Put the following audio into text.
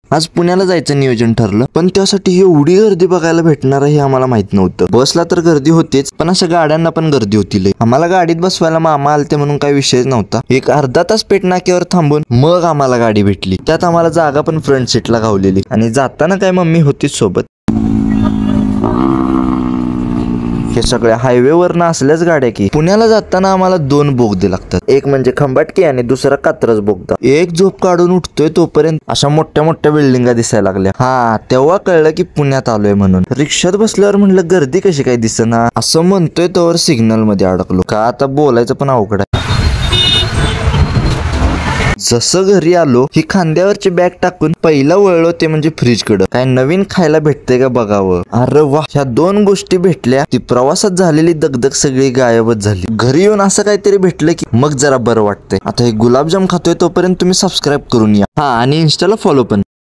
आज पुण्याला जायचं नियोजन ठरलं, पण त्यासाठी एवढी गर्दी बघायला भेटणार हे आम्हाला माहित नव्हतं। बसला तर गर्दी होतीच, पण अशा गाड्यांना पण गर्दी होती लय। आम्हाला गाडीत बसवायला मामा आलते म्हणून काही विषयच नव्हता। एक अर्धा तास पेट नाक्यावर थांबून मग आम्हाला गाडी भेटली। त्यात आम्हाला जागा पण फ्रंट सीटला गावलेली आणि जाताना काय मम्मी होतीच सोबत। हे सगळ्या हायवेवर असल्याच गाड्या की पुण्याला जाताना आम्हाला 2 बोगदे लागतात, एक म्हणजे खंबाटकी आणि दुसरा कात्रज बोगदा। एक झोप काढून उठतोय तोपर्यंत अशा मोठ्या मोठ्या बिल्डिंगा दिसायला लागल्या। तेव्हा कळलं की पुण्यात आलोय म्हणून। रिक्षात बसल्यावर म्हणलं गर्दी कशी काय दिसना असं म्हणतोय तोवर सिग्नल मध्ये अडकलो। का आता बोलायचं पण अवघड आहे। जसं घरी आलो ही खांद्यावरची बॅग टाकून पहिला वळलो ते म्हणजे फ्रीज कडे। काय नवीन खायला भेटतंय का बघावं। अरे वा, ह्या 2 गोष्टी भेटल्या ती प्रवासात झालेली दगदग सगळी गायबच झाली। घरी येऊन असं काहीतरी भेटलं की मग जरा बरं वाटतंय। आता हे गुलाबजाम खातोय तोपर्यंत तुम्ही सबस्क्राईब करून या, आणि इन्स्टाला फॉलो पण।